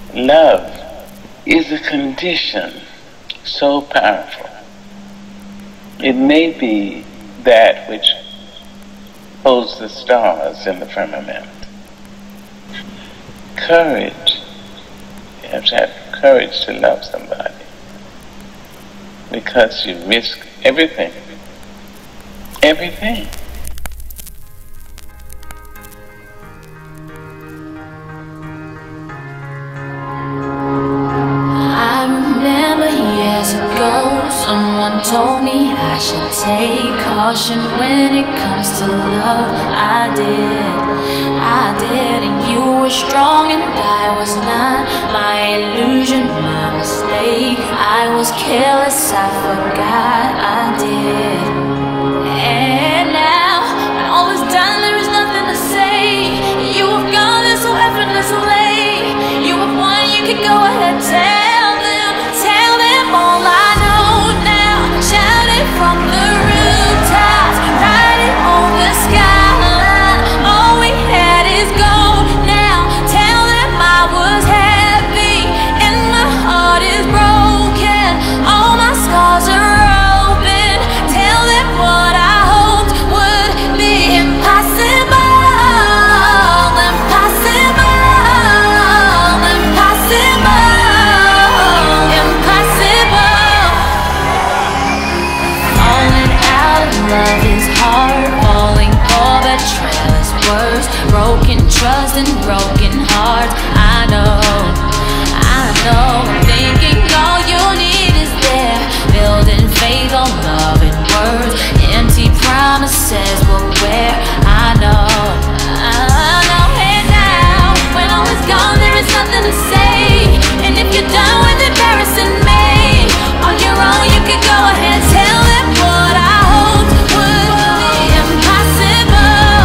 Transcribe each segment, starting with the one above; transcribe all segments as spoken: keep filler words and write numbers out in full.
love is a condition so powerful. It may be that which holds the stars in the firmament. Courage. You have to have courage to love somebody, because you risk everything. Everything. I remember years ago, someone told me I should take caution when it comes to love. I did, I did, and you were strong and I was not. My illusion, my mistake. I was careless, I forgot I did. And now, when all is done, there is nothing to say. You have gone this so effortlessly. You have won, you can go ahead, tell them, tell them all I know now. Shout it from the rooftops, write it on the skyline. All we had is gold now. Tell them I was happy and my heart is broken. All my scars are open. Tell them what I hoped would be impossible. Love is hard, falling for betrayal is worse. Broken trust and broken hearts. I know, I know. Thinking all you need is there, building faith on love and words. Empty promises will wear. I know, I know. And now, when all is gone, there is nothing to say. And if you're done with embarrassing me, on your own you can go ahead, tell them what I hoped would be impossible.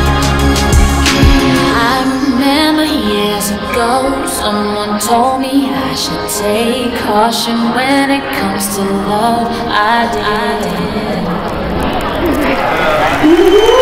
I remember years ago, someone told me I should take caution when it comes to love. I did.